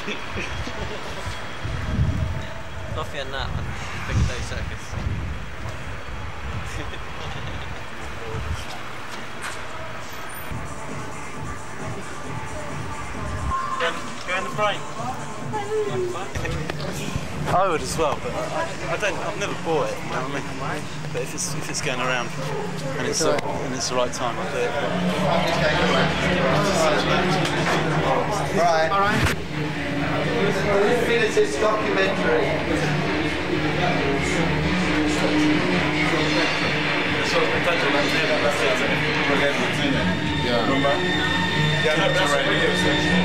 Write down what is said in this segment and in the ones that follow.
Coffee and nap and Piccadilly Circus. Go in the frame. I would as well, but I've never bought it, you know what I mean? But if it's going around and it's the right time, I'll do it. Right. Alright. Finish this documentary. Yeah, no, that's the radio station.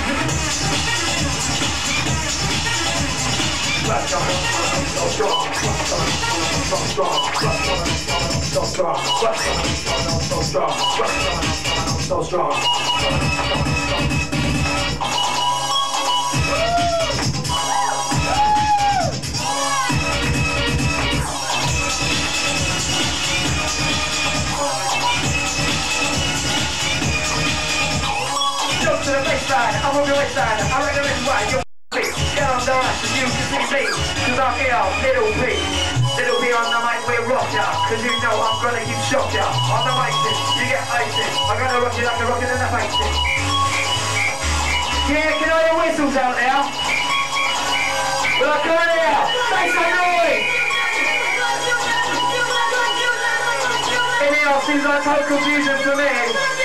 So strong. Jump to the baseline, I'm on the waistline, I reckon this is why you're get on the line, you can see me, cause I'm here, little P. Little P on the mic, we're rock ya, cause you know I'm gonna keep shock ya. On the mic, you get icing, I'm gonna rock you like a rocket in the face. Yeah, can I hear whistles out there? Well, I can't hear, make some noise! Anything else seems like total confusion to me.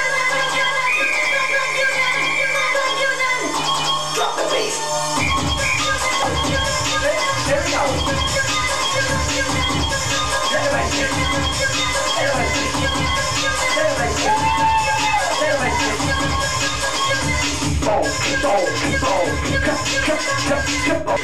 Drop the bass. There we go. Let the bass hit. Let the bass hit. Let the bass hit. Let the bass hit. Boom, boom, boom.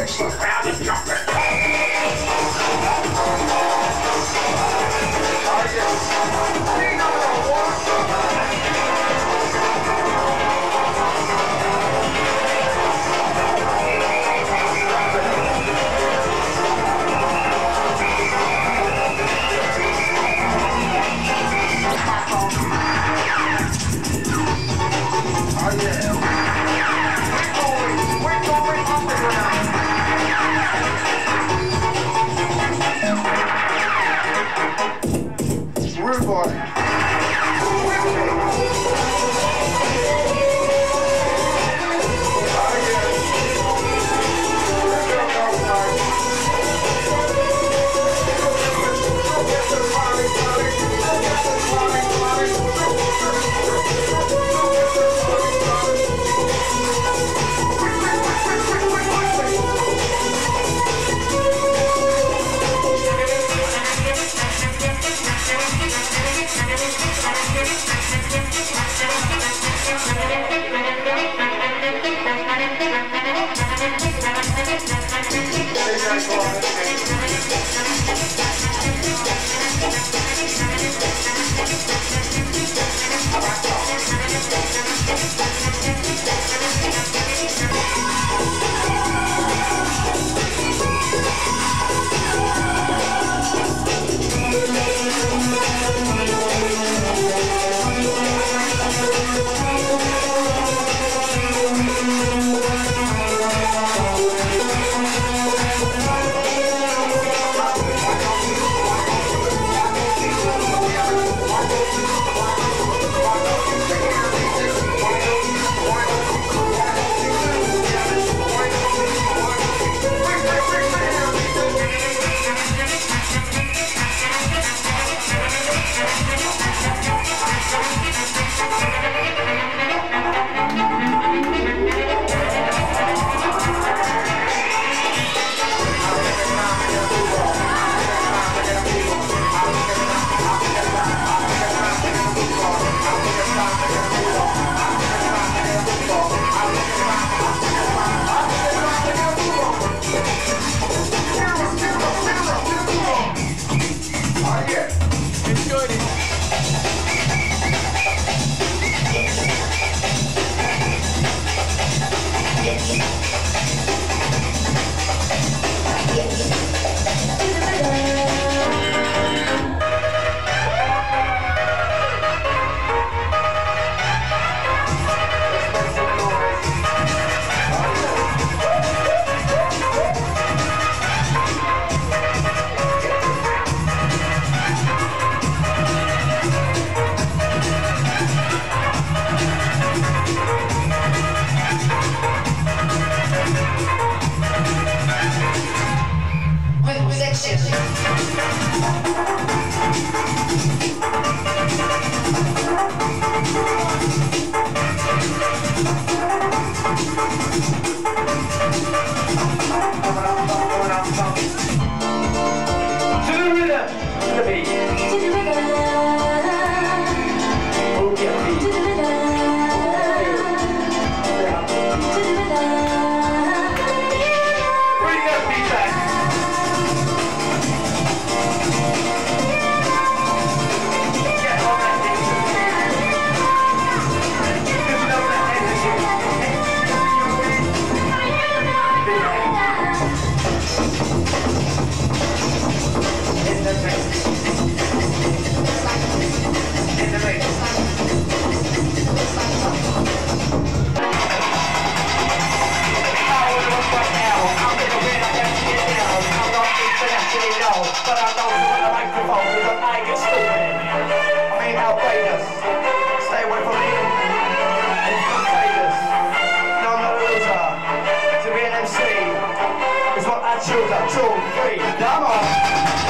But I don't want the microphone because I get stupid. I mean, outrageous. Stay away from me. It's contagious. No, I'm not a loser. To be an MC is what I choose. I choose free. Come on.